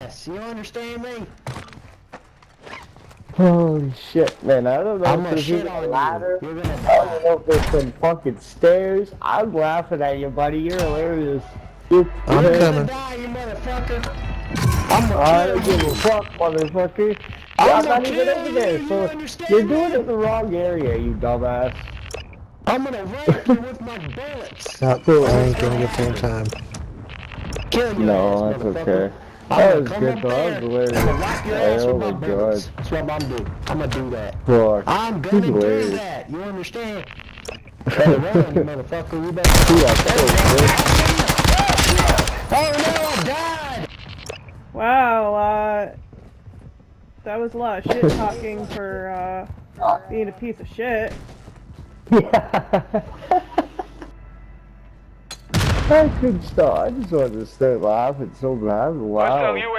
ass. You understand me? Holy shit, man. I don't know I'm if gonna there's shit even a on ladder. you. You're gonna I die. don't know if there's some fucking stairs. I'm laughing at you, buddy. You're hilarious. You're I'm gonna coming. die, you motherfucker. I'm gonna I kill don't give a you. fuck, motherfucker. I'm I'm gonna not even kill over you. there, You so understand you're doing me? it in the wrong area, you dumbass. I'm gonna rape you with my bullets. Not anything at the same time. Kill your No, ass, that's motherfucker. okay. I'm That gonna was come good up though. there. That was I'm hilarious. gonna wipe your Hey, ass oh with my my bullets. god. That's what I'm gonna do. I'm gonna do that. Fuck. I'm He's gonna do hilarious. that. You understand? Better run, you motherfucker. You better. Dude, that Oh no, I died! Wow, that was a lot of shit talking for, being a piece of shit. was good. Yeah. I couldn't stop. I just wanted to start laughing so bad. Wow.